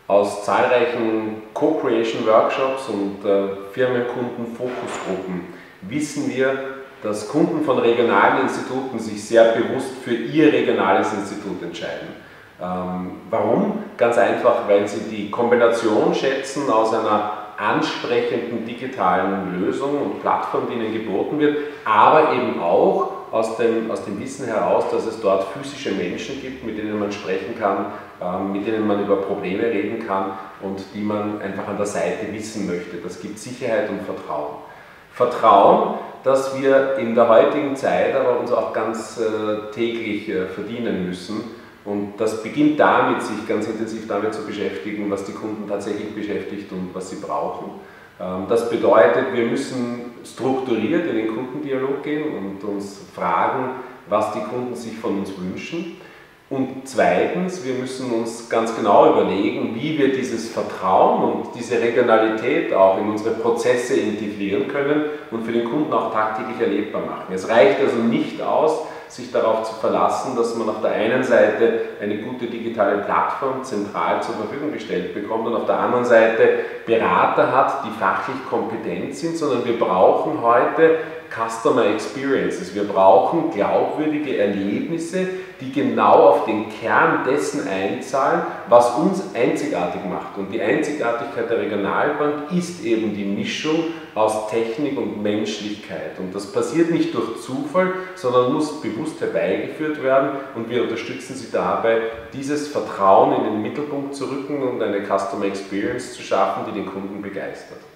Aus zahlreichen Co-Creation-Workshops und Firmenkunden-Fokusgruppen wissen wir, dass Kunden von regionalen Instituten sich sehr bewusst für ihr regionales Institut entscheiden. Warum? Ganz einfach, weil sie die Kombination schätzen aus einer ansprechenden digitalen Lösung und Plattform, die ihnen geboten wird, aber eben auch aus dem Wissen heraus, dass es dort physische Menschen gibt, mit denen man sprechen kann, mit denen man über Probleme reden kann und die man einfach an der Seite wissen möchte. Das gibt Sicherheit und Vertrauen. Vertrauen, das wir in der heutigen Zeit aber uns auch ganz täglich verdienen müssen. Und das beginnt damit, sich ganz intensiv damit zu beschäftigen, was die Kunden tatsächlich beschäftigt und was sie brauchen. Das bedeutet, wir müssen strukturiert in den Kundendialog gehen und uns fragen, was die Kunden sich von uns wünschen. Und zweitens, wir müssen uns ganz genau überlegen, wie wir dieses Vertrauen und diese Regionalität auch in unsere Prozesse integrieren können und für den Kunden auch tagtäglich erlebbar machen. Es reicht also nicht aus, sich darauf zu verlassen, dass man auf der einen Seite eine gute digitale Plattform zentral zur Verfügung gestellt bekommt und auf der anderen Seite Berater hat, die fachlich kompetent sind, sondern wir brauchen heute Customer Experiences. Wir brauchen glaubwürdige Erlebnisse, die genau auf den Kern dessen einzahlen, was uns einzigartig macht. Und die Einzigartigkeit der Regionalbank ist eben die Mischung aus Technik und Menschlichkeit. Und das passiert nicht durch Zufall, sondern muss bewusst herbeigeführt werden. Und wir unterstützen Sie dabei, dieses Vertrauen in den Mittelpunkt zu rücken und eine Customer Experience zu schaffen, die den Kunden begeistert.